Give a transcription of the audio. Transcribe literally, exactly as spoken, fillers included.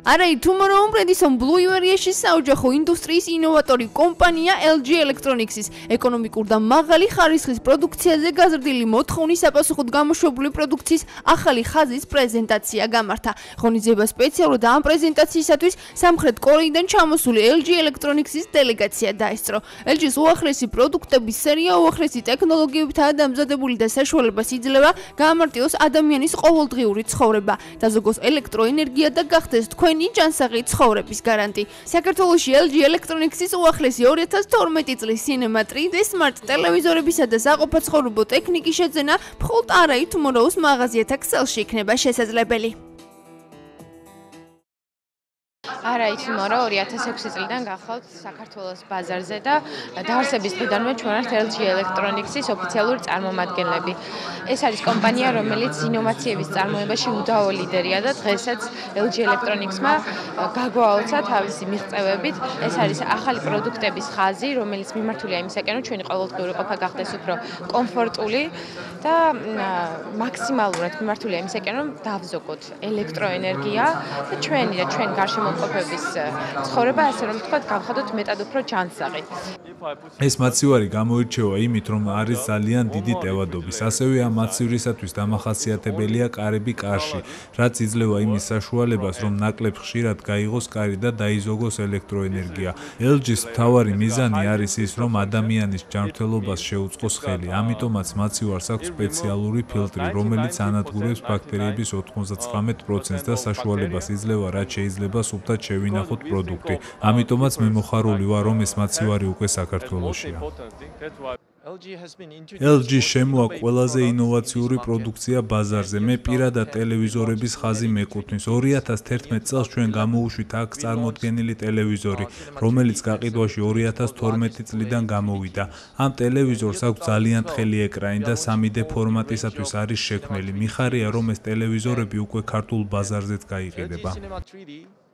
ARAY Tomorrow ბრენდის blue area-ში საოჯახო ინდუსტრიის ინოვატორი კომპანია L G Electronics-ის ეკონომიკურ და მაღალი ხარისხის პროდუქციაზე გაზრდილი მოთხოვნის საპასუხოდ გამოშვებული პროდუქციის ახალი ხაზის პრეზენტაცია გამართა. ღონისძიება სპეციალურად ამ პრეზენტაციისათვის სამხრეთ კორეიდან ჩამოსული L G Electronics-ის დელეგაცია დაესწრო. L G-ის უახლესი პროდუქტების სერია უახლესი ტექნოლოგიებითაა დამზადებული და საშუალებას იძლევა გაამარტივოს ადამიანის ყოველდღიური ცხოვრება და ზოგოს ელექტროენერგია და გახდეს თქვენი ჯანსაღი ცხოვრების გარანტი. საქართველოში L G Electronics-ის უახლესი ორი ათას თორმეტი წლის cinema three D smart ტელევიზორებისა და საყოფაცხოვრებო ტექნიკის შეძენა მხოლოდ ARAY Tomorrow-ს მაღაზიათა ქსელში იქნება შესაძლებელი. ARAY Tomorrow ორი ათას ექვსი წლიდან გახავთ საქართველოს ბაზარზე და დაარსების დღიდანვე ჩვენ ვართ L G Electronics-ის ოფიციალური წარმომადგენლები. ეს არის კომპანია, რომელიც ინოვაციების წარმოებაში უდავო ლიდერია და დღესაც L G Electronics-მა გაგვაოცა თავისი მიღწევებით. ეს არის ახალი პროდუქტების ხაზი, რომელიც მიმართულია იმისაკენ, რომ ჩვენი ყოველდღიური ყოფა გახდეს უფრო კომფორტული და მაქსიმალურად მიმართულია იმისაკენ, რომ დავზოგოთ ელექტროენერგია და ჩვენი და ჩვენ გარშემოყოფების ცხოვრება, ასე რომ ვთქვათ, გავხადოთ მეტად უფრო ჯანსაღი. ეს მაცივარი გამოირჩევა იმით, რომ არის ძალიან დიდი ტევადობის. ასევე ამ მაცივრისათვის დამახასიათებელია კარები კარში, რაც იძლევა იმის საშუალებას, რომ ნაკლებ ხშირად გაიღოს კარი და დაიზოგოს ელექტროენერგია. L G-ის მთავარი მიზანი არის ის, რომ ადამიანის ჯანმრთელობას შეუწყოს ხელი. ამიტომაც მაცივარს აქვს სპეციალური ფილტრი, რომელიც ანადგურებს ბაქტერიების ოთხმოცდათვრამეტ პროცენტს და საშუალებას იძლევა, რაც შეიძლება სუფთად შევინახოთ პროდუქტი. ამიტომაც მე მოხარული ვარ, რომ ეს მაცივარი უკვე საქართველოშია. L G შემოა ყველაზე ინოვაციური პროდუქცია ბაზარზე. მე პირადად ტელევიზორების ხაზი მეკუთვნის. ორი ათას თერთმეტ წელს ჩვენ გამოუშვით აქ წარმოდგენილი ტელევიზორი, რომელიც გაყიდვაში ორი ათას თორმეტი წლიდან გამოვიდა. ამ ტელევიზორს აქვს ძალიან თხელი ეკრანი და სამი D ფორმატისათვის არის შექმნილი. მიხარია, რომ ეს ტელევიზორები უკვე ქართულ ბაზარზეც გაიყიდება.